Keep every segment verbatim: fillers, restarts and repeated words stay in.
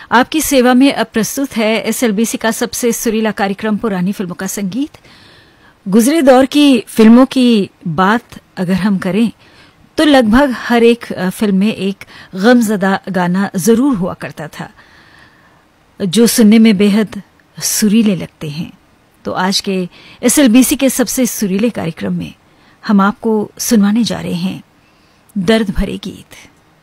आपकी सेवा में अब प्रस्तुत है एसएलबीसी का सबसे सुरीला कार्यक्रम पुरानी फिल्मों का संगीत। गुजरे दौर की फिल्मों की बात अगर हम करें तो लगभग हर एक फिल्म में एक गमज़दा गाना जरूर हुआ करता था जो सुनने में बेहद सुरीले लगते हैं। तो आज के एसएलबीसी के सबसे सुरीले कार्यक्रम में हम आपको सुनवाने जा रहे हैं दर्द भरे गीत।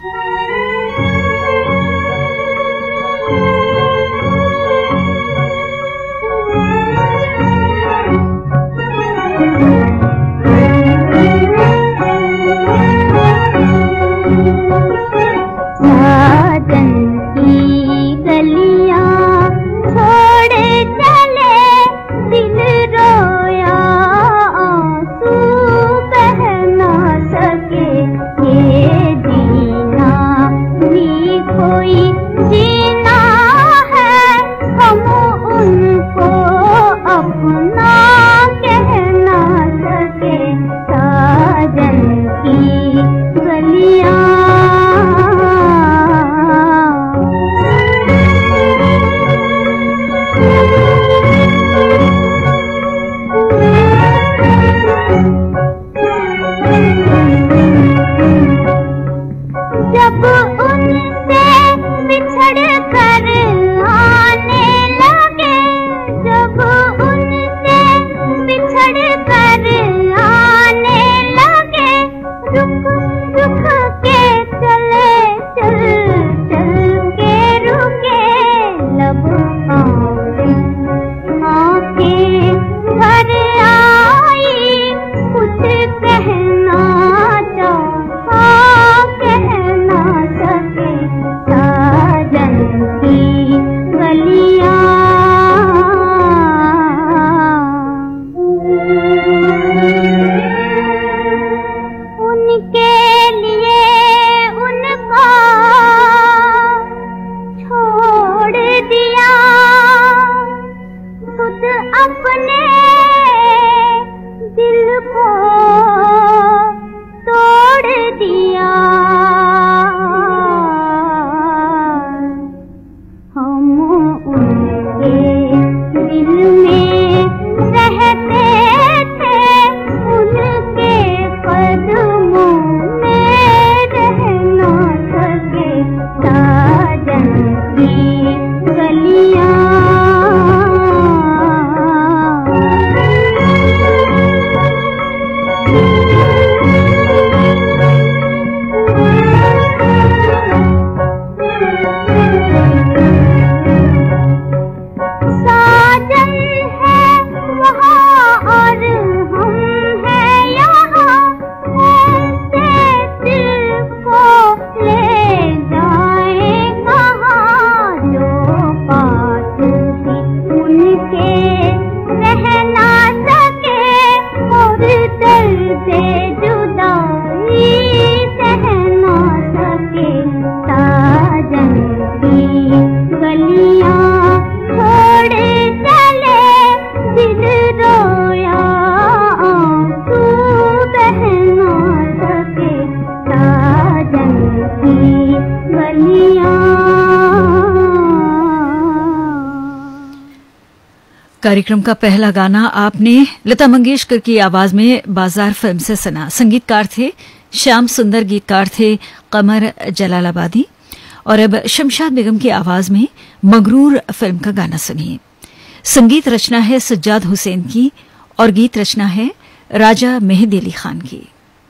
कार्यक्रम का पहला गाना आपने लता मंगेशकर की आवाज में बाजार फिल्म से सुना। संगीतकार थे श्याम सुंदर, गीतकार थे कमर जलालाबादी। और अब शमशाद बेगम की आवाज में मगरूर फिल्म का गाना सुनिए। संगीत रचना है सज्जाद हुसैन की और गीत रचना है राजा मेहदी अली खान की।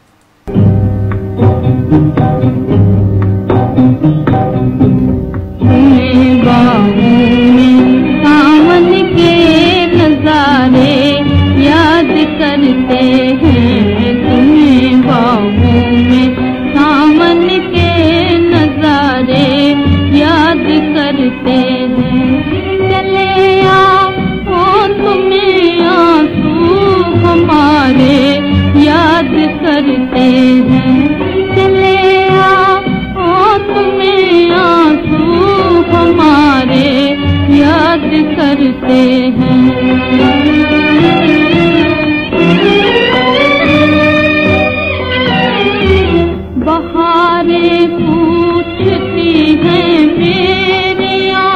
याद करते हैं तुम्हें बाहों में सावन के नजारे याद करते हैं। चले आओ तुम्हें आंसू हमारे याद करते हैं। चले आओ तुम्हें आंसू हमारे याद करते हैं। बहारें पूछती हैं मेरी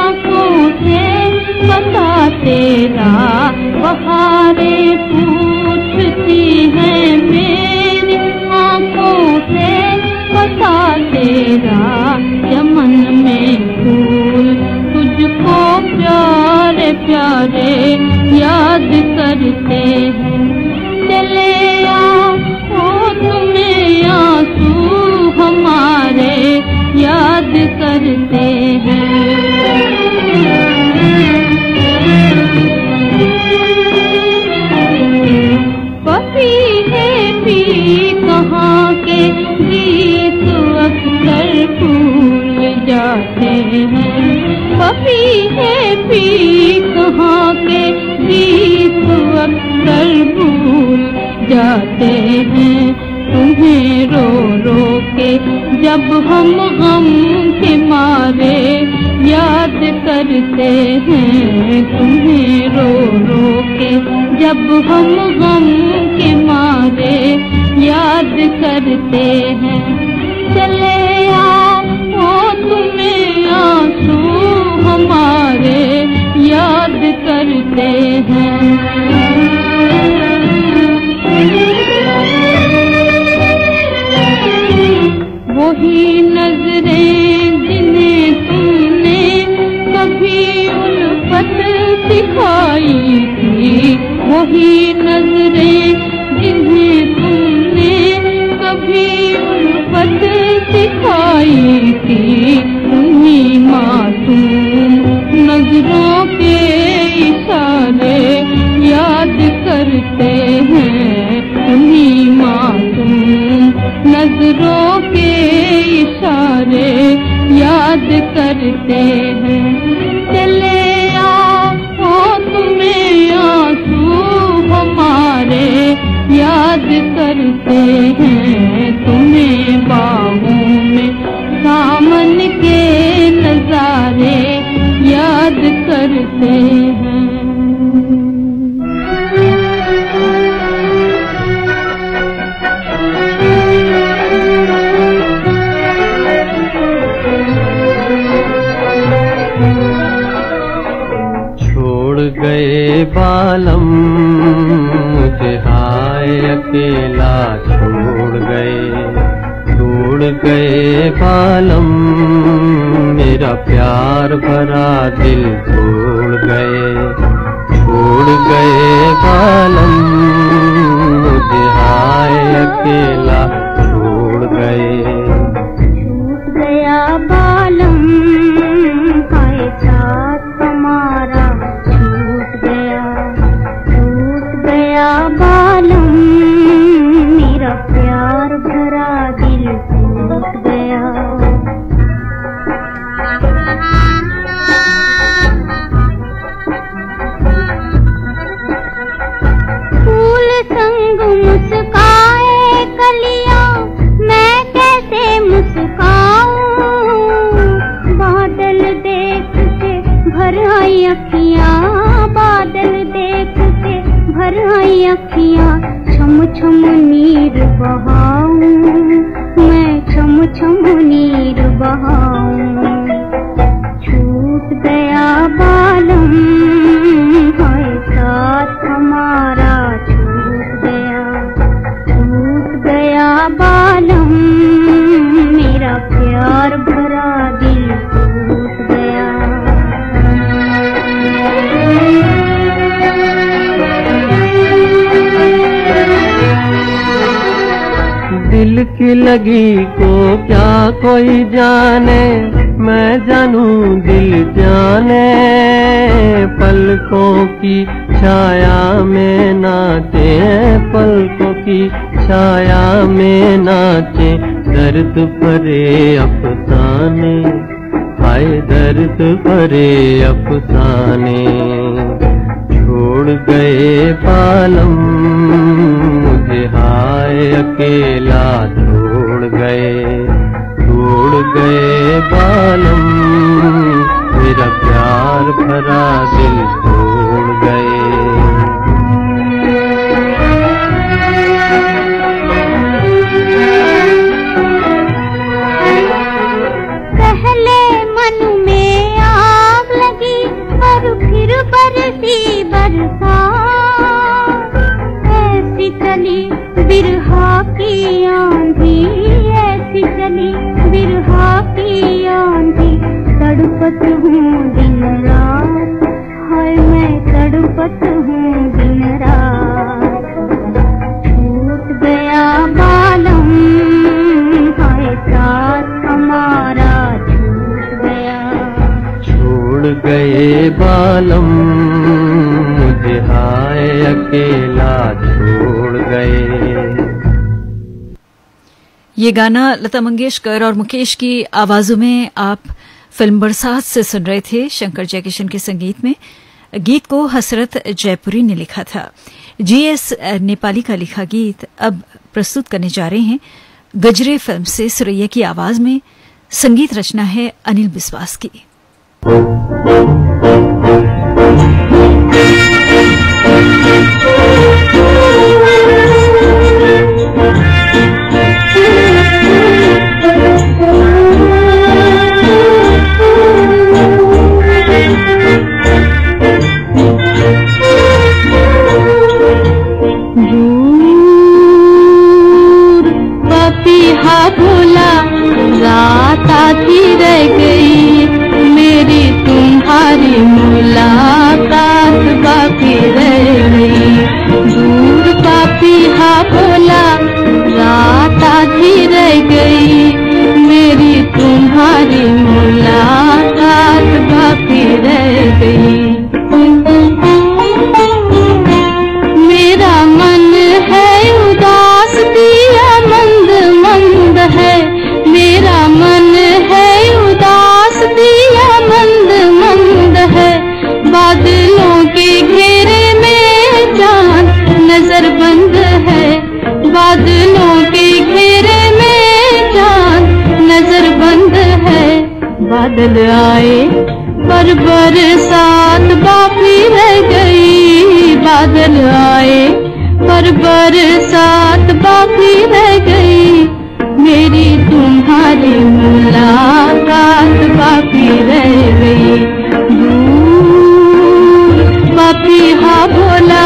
करते हैं। चले आओ तुम्हें आंसू हमारे याद करते हैं। पपी है पी कहाँ के गीत अक्सर भूल जाते हैं। पपी है पी कहाँ के गीत अक्सर भूल जाते हैं। तुम्हें रो रो के जब हम गम के मारे याद करते हैं। तुम्हें रो रो के जब हम गम के मारे याद करते हैं। चले आओ तुम्हें आंसू हमारे याद करते हैं। वही नजरें जिन्हें तुमने कभी उल्फत सिखाई थी। वही नजरें जिन्हें तुमने कभी उल्फत सिखाई थी। उन्हीं मासूम नजरों के इशारे याद करते हैं। उन्हीं मासूम नजरों के इशारे याद करते हैं। चले आओ तुम्हें आंसू हमारे याद करते हैं। तुम्हें बाहों में सामन के नजारे याद करते हैं। गए बालम मुझे हाय अकेला छोड़ गए। छोड़ गए बालम मेरा प्यार भरा दिल छोड़ गए। छोड़ गए बालम मुझे हाय अकेला छोड़ गए। छूट गया बालम हाय साथ हमारा बालम मेरा प्यार भरा दिल टूट गया। फूल संग मुस्काए कलियां मैं कैसे मुस्काऊं। बादल देख के भर आई अखियां। बादल देख के भर आई अखियां। छम छम नीर बहाऊं मैं छम छम नीर बहाऊं। छूट गया बालम हाय साथ हमारा छूट गया। छूट गया बालम मेरा प्यार भरा दिल टूट गया। दिल की लगी को क्या कोई जाने। मैं जानूं दिल जाने। पलकों की छाया में नाचे। पलकों की छाया में नाचे। दर्द भरे अफसाने हाय दर्द भरे अफसाने। छोड़ गए बालम मुझे हाय अकेला छोड़ गए। छोड़ गए बालम मेरा प्यार भरा दिल छोड़ गए। पहले मन में आग लगी और फिर बरसी बरसात। ऐसी चली बिरहा की आंधी। ऐसी चली बिरहा की आंधी। तड़पत हूँ दिन रात गए बालम, मुझे हाय अकेला छोड़ गए। ये गाना लता मंगेशकर और मुकेश की आवाजों में आप फिल्म बरसात से सुन रहे थे, शंकर जयकिशन के संगीत में। गीत को हसरत जयपुरी ने लिखा था। जी एस नेपाली का लिखा गीत अब प्रस्तुत करने जा रहे हैं गजरे फिल्म से सुरैया की आवाज में। संगीत रचना है अनिल बिस्वास की। भोला रात आधी रह गई, मेरी तुम्हारी मुलाकात बाकी रह गई। दूर पापी हा भोला रात आधी रह गई, मेरी तुम्हारी मुलाकात बाकी रह गई। मेरा मन है उदास दिया मंद मंद है, मेरा मन है उदास दिया मंद मंद है। बादलों के घेरे में चांद नजर बंद है, बादलों के घेरे में चांद नजर बंद है। बादल आए पर बरसात बाकी रह गई, बादल आए पर बरसात बाकी रह गई, मेरी तुम्हारी मुलाकात बाकी रह गई। दूर पापी हा भोला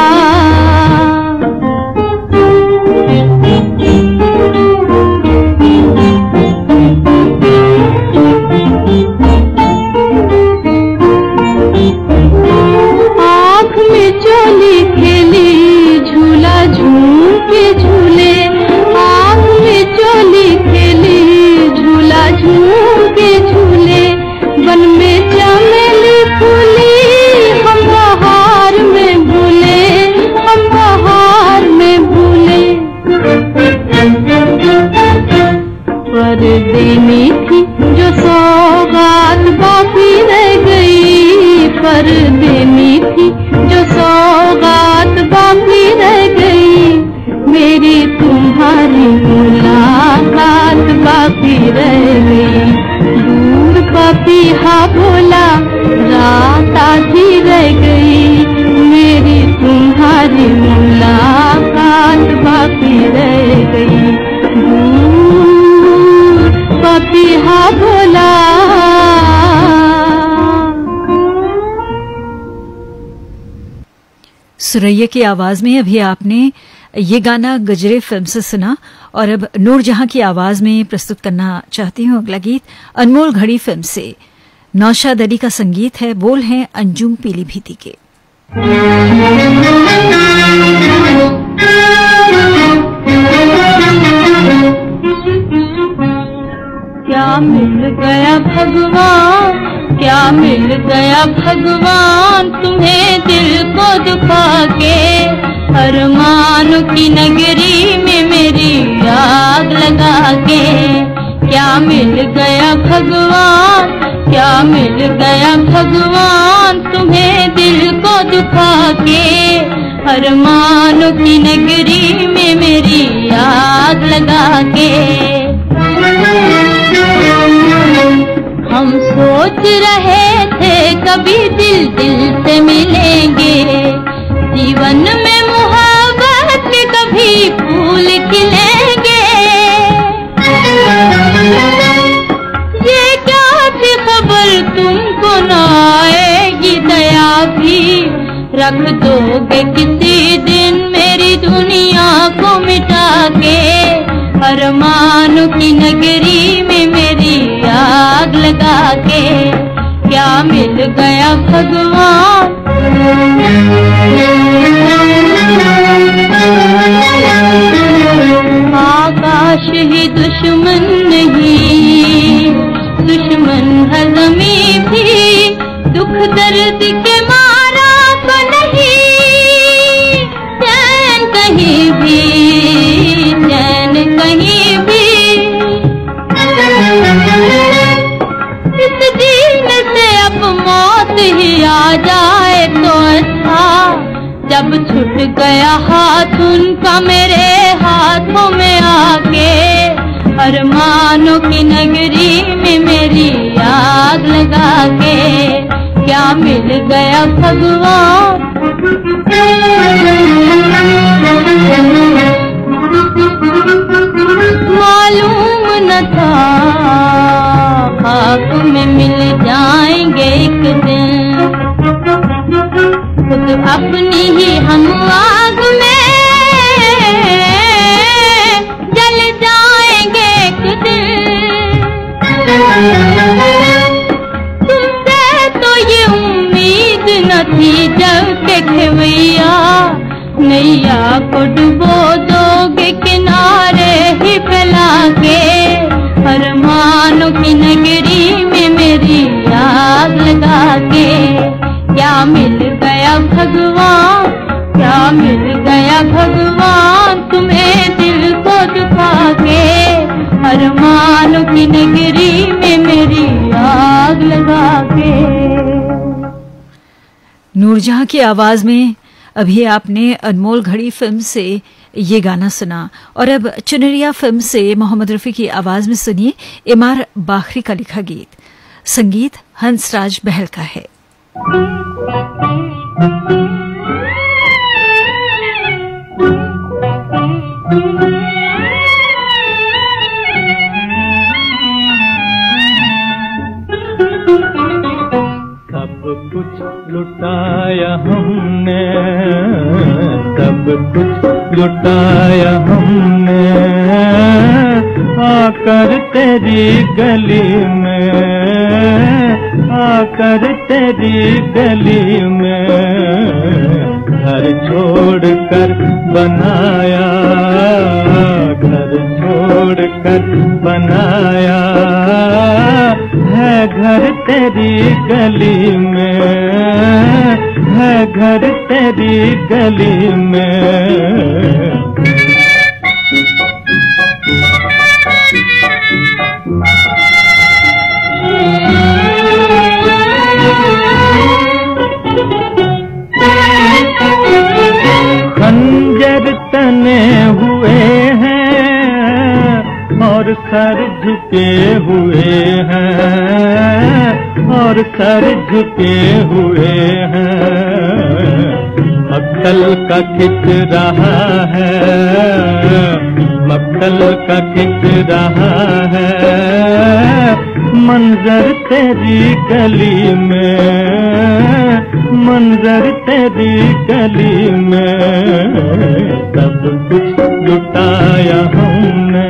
आँख में चोली खेली झूला झूम के झूले, आँख में चोली खेली झूला झूम के झूले। वन में चमेली फूली हम बहार में भूले, हम बहार में भूले। पर देनी थी जो सौगात बाकी रह गई, पर देनी थी जो सौगात बाकी रह गई, मेरी तुम्हारी मुलाकात बाकी रह गई। दूर पापी हा भोला रात आधी रह गई, मेरी तुम्हारी मुलाकात बाकी रह गई। दूर पापी हा भोला। सुरैया की आवाज में अभी आपने ये गाना गजरे फिल्म से सुना, और अब नूरजहां की आवाज में प्रस्तुत करना चाहती हूँ अगला गीत अनमोल घड़ी फिल्म से। नौशाद अली का संगीत है, बोल हैं अंजुम पीलीभीती के। क्या मिल गया भगवान, क्या मिल गया भगवान तुम्हें दिल को दुखा के, अरमान की नगरी में मेरी आग लगा के। क्या मिल गया भगवान, क्या मिल गया भगवान तुम्हें दिल को दुखा के, अरमान की नगरी में मेरी आग लगा के। हम सोच रहे थे कभी दिल दिल से मिलेंगे, जीवन में मोहब्बत के कभी फूल खिलेंगे। ये क्या थी खबर तुमको न आएगी दया भी, रख दोगे किसी दिन मेरी दुनिया को मिटा के, अरमान की नगरी में मेरी आग लगा के। क्या मिल गया भगवान, आकाश ही दुश्मन नहीं, दुश्मन है ज़मीं भी, जब छूट गया हाथ उनका मेरे हाथों में आके, अरमानों की नगरी में मेरी आग लगा के, क्या मिल गया भगवान। मालूम न था खाक में मिल जाएंगे एक दिन, खुद अपनी ही हम आग में जल जाएंगे एक दिन। तुमसे तो ये उम्मीद न थी जब के खेवैया, नैया को डुबो दोगे किनारे ही फैला के, अरमानों की नगरी में मेरी आग लगा के, क्या मिल गया भगवान, क्या मिल गया भगवान तुम्हें दिल को दुखा के, अरमानों की नगरी में मेरी आग लगा के। नूरजहां की आवाज में अभी आपने अनमोल घड़ी फिल्म से ये गाना सुना, और अब चुनरिया फिल्म से मोहम्मद रफी की आवाज में सुनिए इमार बाखरी का लिखा गीत। संगीत हंसराज बहल का है। सब कुछ लुटाया हमने, सब कुछ लुटाया हमने, आकर तेरी गली में, आकर तेरी गली में, घर छोड़ कर बनाया, घर छोड़ कर बनाया है घर तेरी गली में, है घर तेरी गली में। खंजर तने हुए हैं और सर झुके हुए हैं, और सर झुके हुए हैं, मक्खल का खिंच रहा है, मक्खल का खिंच रहा है, मंजर तेरी गली में, मंजर तेरी गली में, सब कुछ लुटाया हमने।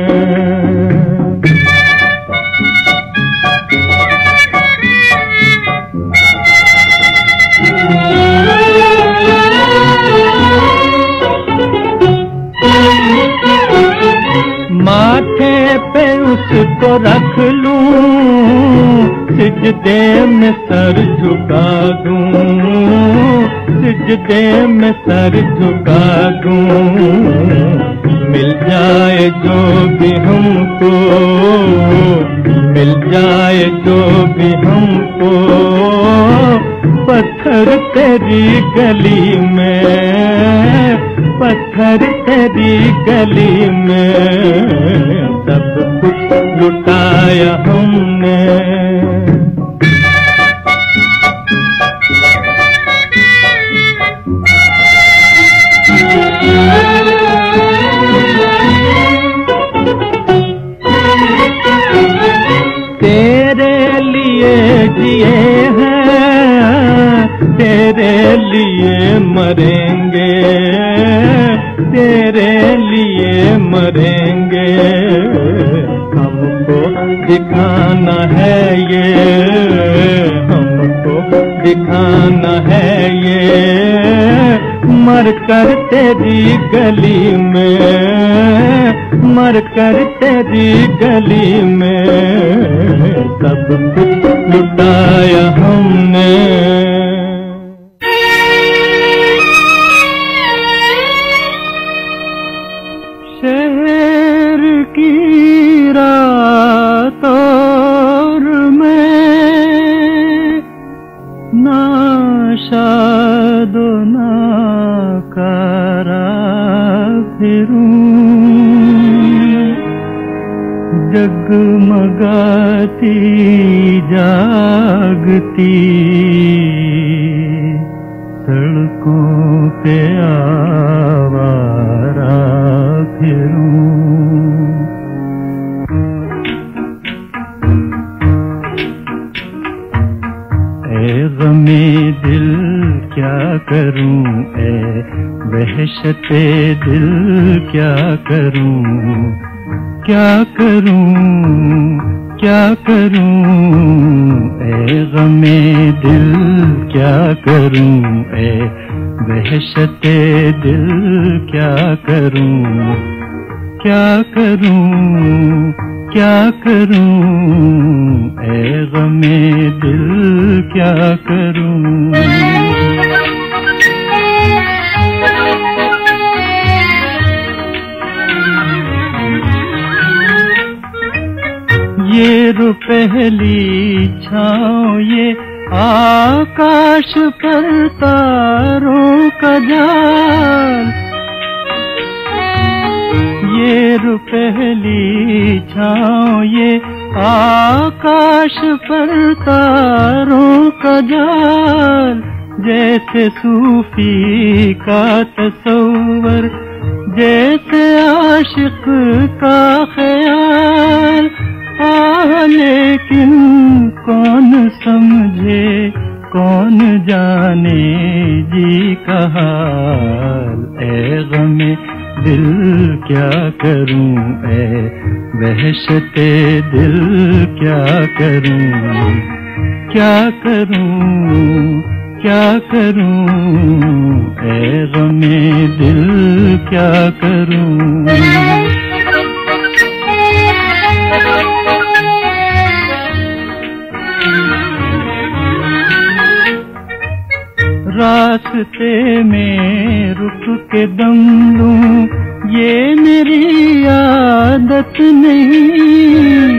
माथे पे उसको रख लूं, सिजदे में सर झुका दूं, सिजदे में सर झुका दूं, मिल जाए जो भी हमको, मिल जाए जो भी हमको, पत्थर तेरी गली में, पत्थर तेरी गली में, सब कुछ लुटाया हमने। तेरे लिए जिए हैं, तेरे लिए मरेंगे, तेरे लिए मरेंगे, हमको दिखाना है ये, हमको दिखाना है ये, मर कर तेरी गली में, मर कर तेरी गली में, सब कुछ लुटाया हमने। शहर की रात और मैं ना शाद ना पुकारा फिरूं, जगमगाती जागती सड़कों पे आवारा फिरूं। ए गमे दिल क्या करूं, ए वहशते दिल क्या करूं, क्या करूं क्या करूं, ए गमे दिल क्या करूं, ए वहशते दिल क्या करूं, क्या करूं क्या करूं, ए गमे दिल क्या करूं। ये रुपहली छाँव ये आकाश पर तारों का जाल, ये रुपहली छाँव ये आकाश पर तारों का जाल, जैसे सूफी का तसव्वुर, जैसे आशिक का ख्याल। आह लेकिन कौन समझे कौन जाने जी का हाल, ए गमे दिल क्या करूं, ए वहशते दिल क्या करूं, क्या करूं क्या करूं, ए गमे दिल क्या करूं। रास्ते में रुक के दम लूं ये मेरी आदत नहीं,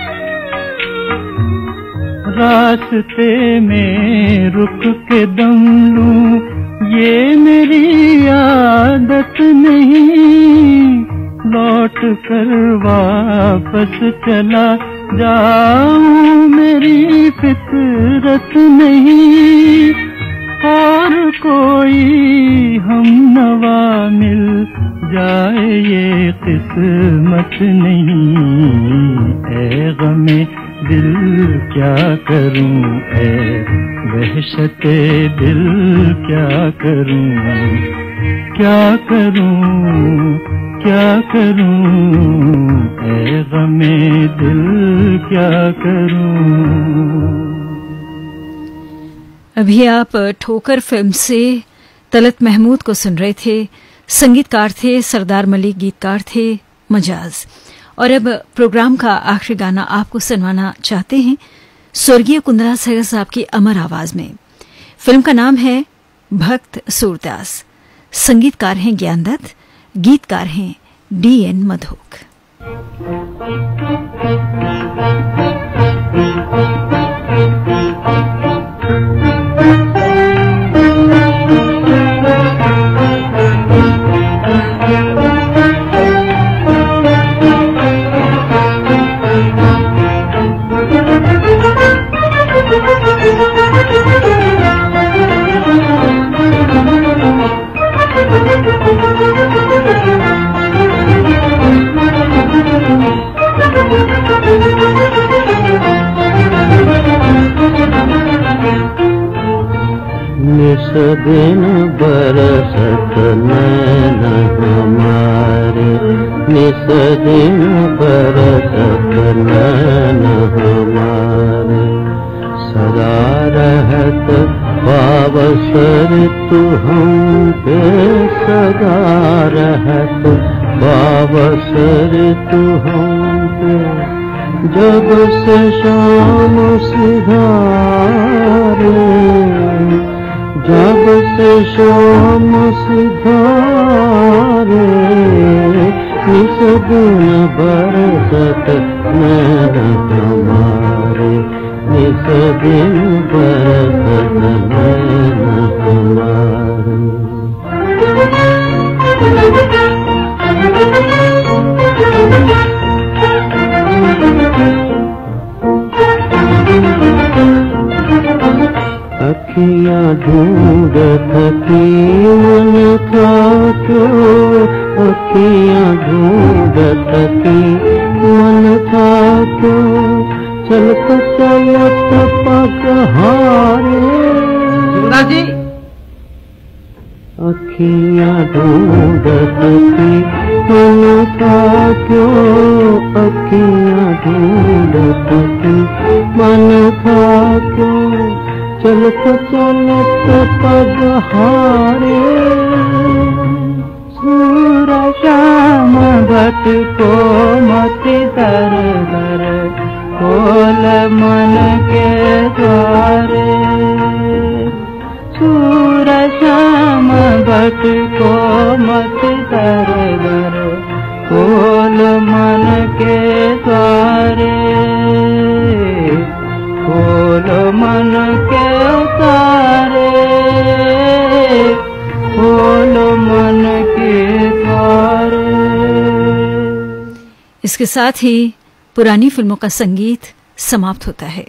रास्ते में रुक के दम लूं ये मेरी आदत नहीं, लौट कर वापस चला जाऊं मेरी फितरत नहीं, और कोई हम नवा मिल जाए ये किस्मत नहीं, ए गमे दिल क्या करूं, ए वहशते दिल क्या करूं, क्या करूं क्या करूं, ए गमे दिल क्या करूं। अभी आप ठोकर फिल्म से तलत महमूद को सुन रहे थे। संगीतकार थे सरदार मलिक, गीतकार थे मजाज। और अब प्रोग्राम का आखिरी गाना आपको सुनवाना चाहते हैं स्वर्गीय कुंदरा सैगल साहब की अमर आवाज में। फिल्म का नाम है भक्त सूरदास। संगीतकार हैं ज्ञानदत्त, गीतकार हैं डी एन मधोक। निस दिन बरसत नैन हमारे, निस दिन बरसत नैन हमारे, सदा रहत पावसर तू हम पे, सदा रहत पावसर तू हम पे, जब से शाम सिधारे, जब से शाम सिधारे, निस दिन बरसत नैन हमारे, निस दिन बरसत नैन हमारे। अखियां ढूंढ थकी मन था क्यों, अखियां ढूंढ थकी मन था क्यों, चलत चलत पग हारे। जी अखियां ढूंढ थकी मन था क्यों, अखियां ढूंढ थकी मन था क्यों, चलत चलत पग हारे। सूरज श्याम भट को मत दर दर खोल मन के द्वारे, सूरज श्याम भट को मत दर दर खोल मन के द्वारे, खोल मन के द्वारे, खोल मन के द्वारे। इसके साथ ही पुरानी फिल्मों का संगीत समाप्त होता है।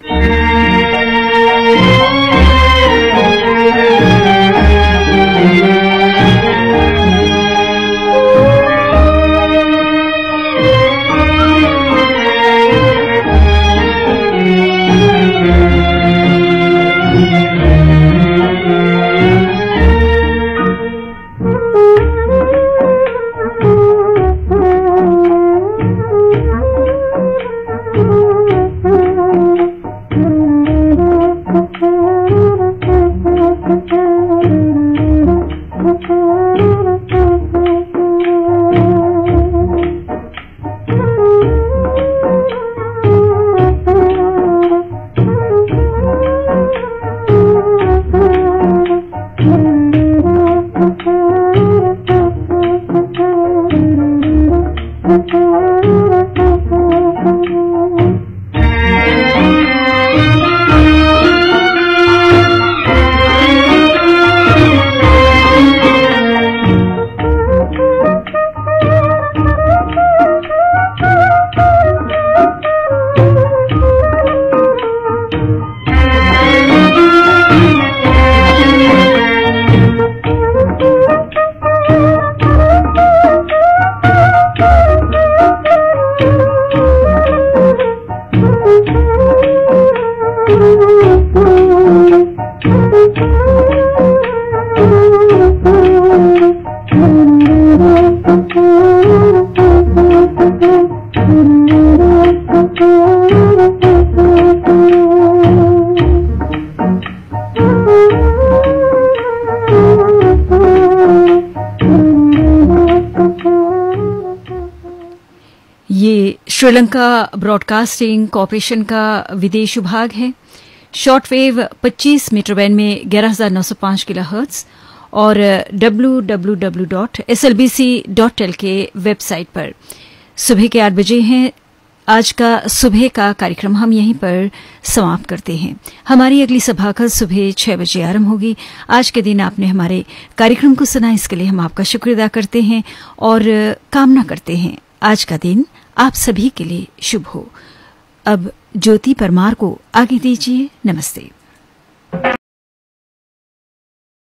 ये श्रीलंका ब्रॉडकास्टिंग कॉरपोरेशन का विदेश विभाग है। शॉर्टवेव पच्चीस मीटर बैंड में ग्यारह हज़ार नौ सौ पाँच किलोहर्ट्ज और W W W dot S L B C dot L K website पर। सुबह के आठ बजे हैं। आज का सुबह का कार्यक्रम हम यहीं पर समाप्त करते हैं। हमारी अगली सभा कल सुबह छह बजे आरंभ होगी। आज के दिन आपने हमारे कार्यक्रम को सुना, इसके लिए हम आपका शुक्रिया अदा करते हैं और कामना करते हैं आज का दिन आप सभी के लिए शुभ हो। अब ज्योति परमार को आगे दीजिए। नमस्ते।